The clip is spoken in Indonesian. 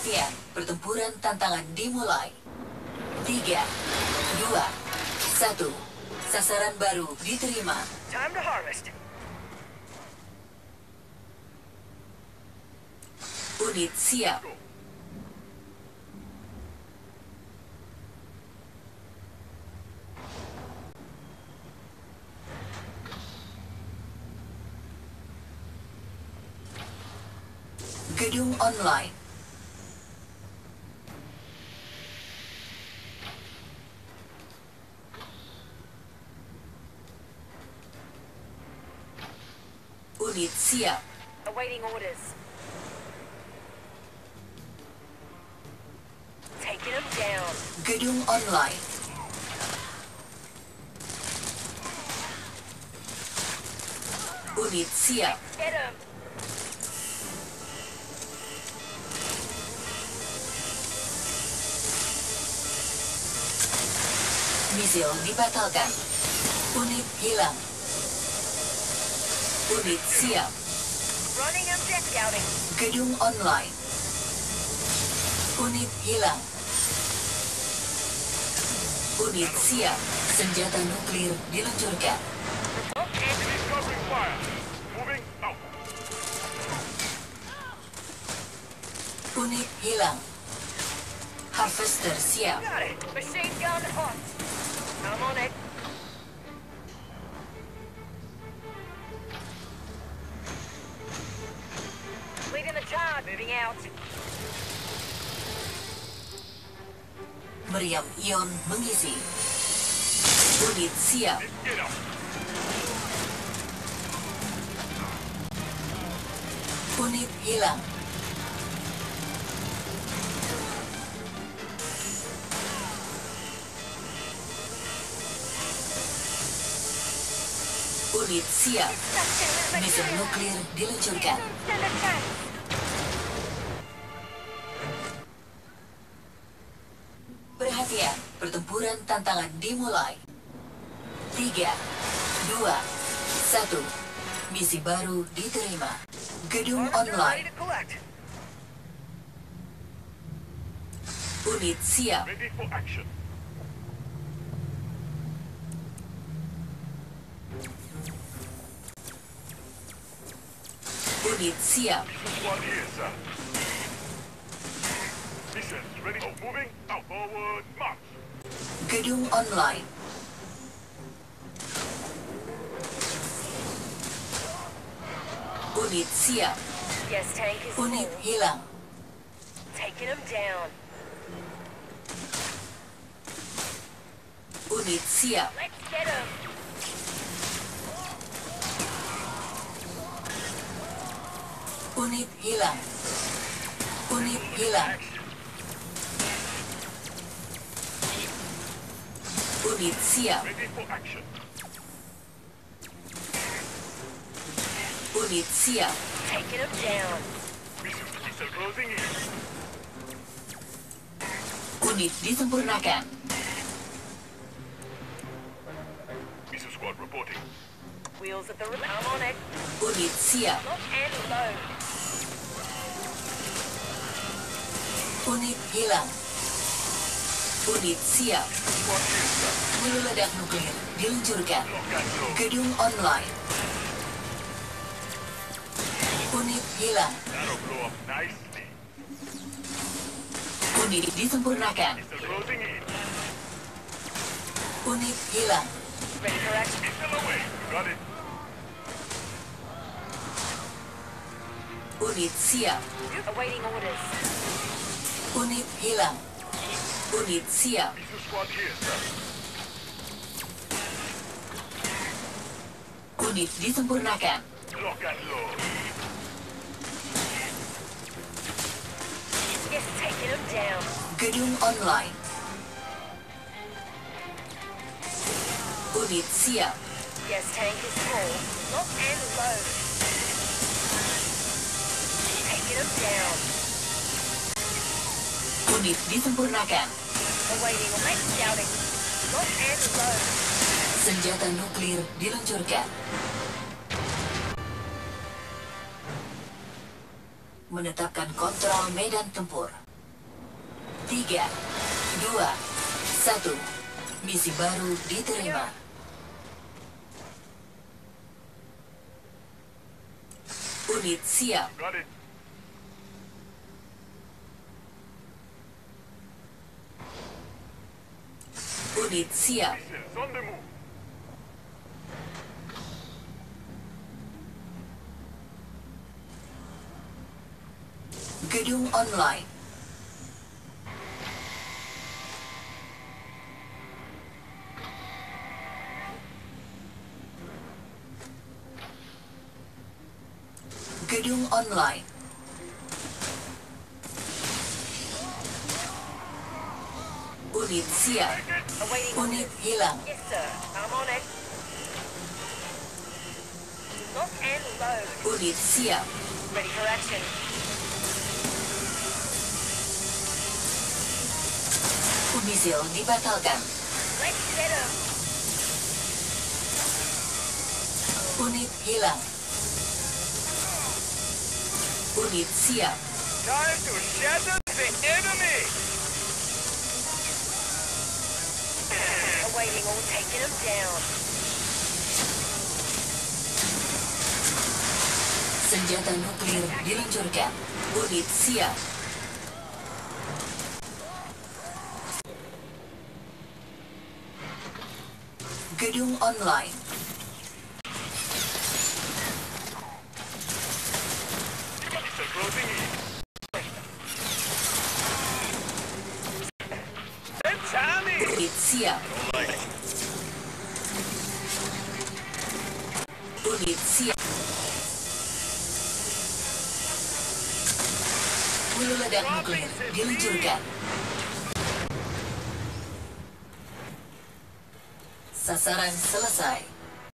Perhatian, pertempuran tantangan dimulai. 3, 2, 1. Sasaran baru diterima. Time to harvest. Unit siap. Gedung online. Unit siap. Awaiting orders. Taking them down. Gedung online. Unit siap. Get them. Misil dibatalkan. Unit hilang. Unit siap. Running them jet scouting. Gedung online. Unit hilang. Unit siap. Senjata nuklir diluncurkan. Covering fire. Moving out. Unit hilang. Harvester siap. Got it. Machine gun hot. I'm on it. Leading the charge. Moving out. Meriam ion mengisi. Unit siap. Get up. Unit hilang. Unit siap. Misil nuklir diluncurkan. Stand a chance. Perhatian, pertempuran tantangan dimulai. 3, 2, 1. Misi baru diterima. Gedung Harvester ready online. to collect. Unit siap. Ready for action. Unit siap. Squad here, sir. Missions ready. Oh, moving out. Forward march. Gedung online. Unit siap. Gas tank is Unit full. hilang. Taking them down. Unit siap. Let's get them. Unit hilang. Unit hilang. Unit siap. Ready for action. Unit siap. Taking them down. Missile closing in. Unit disempurnakan. Missile squad reporting. Wheels at the rim. I'm on it. Unit siap. Lock and load. Unit hilang. Unit siap. Squad here, sir. Hulu ledak nuklir diluncurkan. Lock and load. Gedung online. Unit hilang. That'll blow up nicely. Unit disempurnakan. Missile closing in. Unit hilang. Ready for action. Missile away. Got it. Unit siap. Awaiting orders. Unit hilang. Unit siap. Missile squad here, sir. Unit disempurnakan. Lock and load. Yes, taking them down. Gedung online. Unit siap. Gas tank is full. Lock and load. Taking them down. Unit disempurnakan. Awaiting light scouting. Lock and load. Senjata nuklir diluncurkan. Menetapkan kontrol medan tempur. 3, 2, 1. Misi baru diterima. Unit siap. Got it. Unit siap. Missiles on the move. Gedung online. Gedung online. Unit siap. Awaiting Unit hilang. Yes, sir. I'm on it. Lock and load. Unit siap. Ready for action. Misil dibatalkan. Let's get 'em. Unit hilang. Unit siap. Time to shatter the enemy. Awaiting all, taking them down. Senjata nuklir diluncurkan. Unit siap. Gedung online. Missile closing in. Send Tommy. Unit siap. Unit siap. Hulu ledak nuklir diluncurkan. Sasaran selesai.